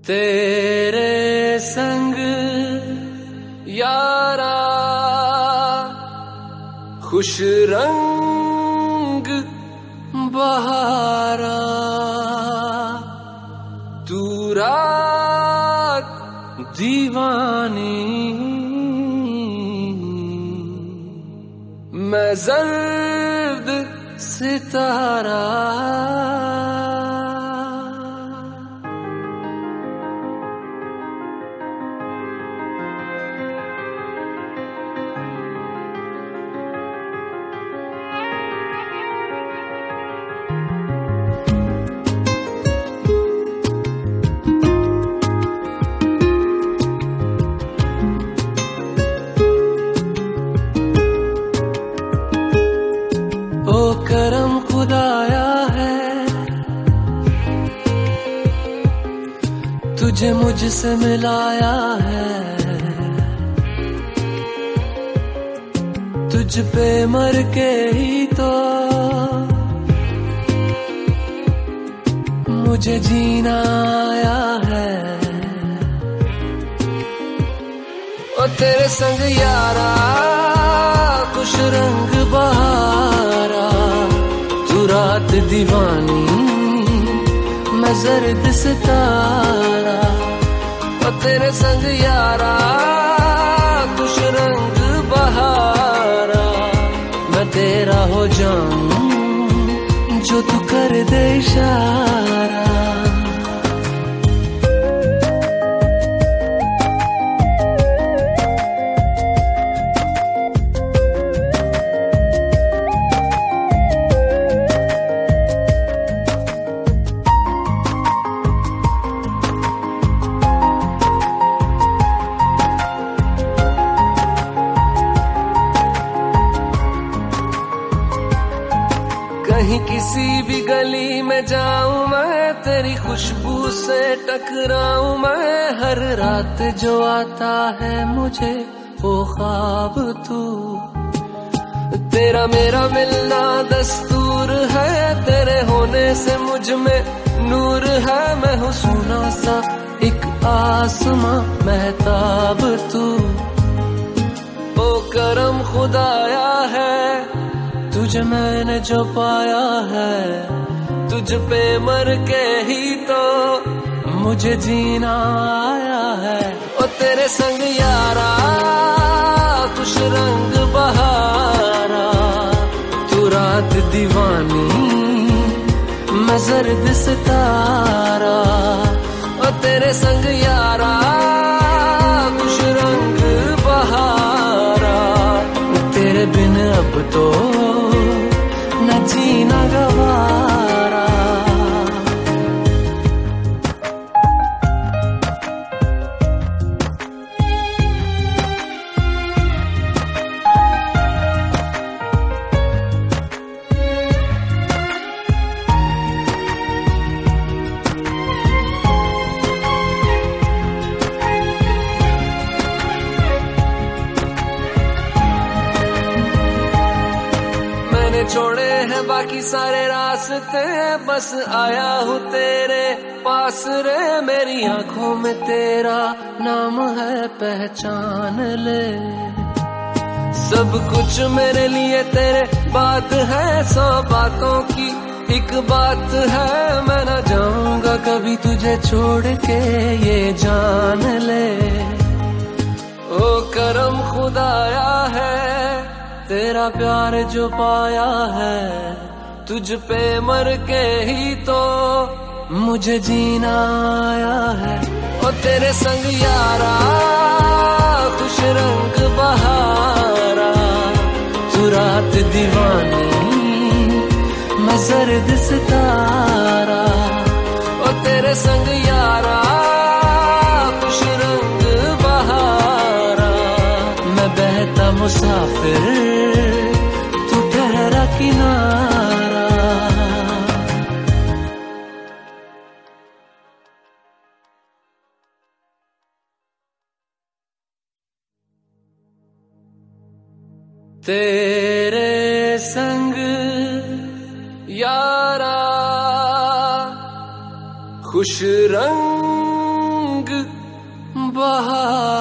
तेरे संग यारा खुश रंग बहारा, तू रात दीवानी मैं जर्द सितारा। ओ करम खुदाया है तुझे मुझसे मिलाया है, तुझ पे मर के ही तो मुझे जीना आया है। ओ तेरे संग यारा खुश रंग बहारा, तू रात दीवानी मैं जर्द सितारा। ओ तेरे संग यारा खुश रंग बहारा, मैं तेरा हो जाऊं जो तू कर दे इशारा। कहीं किसी भी गली में जाऊं मैं, तेरी खुशबू से टकराऊं मैं। हर रात जो आता है मुझे वो ख्वाब तू, तेरा मेरा मिलना दस्तूर है। तेरे होने से मुझ में नूर है, मैं हूँ सोना सा एक आसमां महताब तू। ओ करम खुदाया है तुझे मैंने जो पाया है, तुझ पे मर के ही तो मुझे जीना आया है। ओ तेरे संग यारा खुश रंग बहारा, तू रात दीवानी मैं जर्द सितारा। ओ तेरे संग यारा खुश रंग बहारा, तेरे बिन अब तो न जीना गवारा। छोड़े हैं बाकी सारे रास्ते, बस आया हूँ तेरे पास रे। मेरी आंखों में तेरा नाम है पहचान ले, सब कुछ मेरे लिए तेरे बात है। 100 बातों की एक बात है, मैं ना जाऊंगा कभी तुझे छोड़ के ये जान ले। ओ करम खुदाया है तेरा प्यार जो पाया है, तुझ पे मर के ही तो मुझे जीना आया है। ओ तेरे संग यारा खुश रंग बहारा, तू रात दीवानी मैं जर्द सितारा। ओ तेरे संग यारा खुश रंग बहारा, मैं बहता मुसाफिर तू ठहरा किनारा। तेरे संग यारा खुश रंग बहार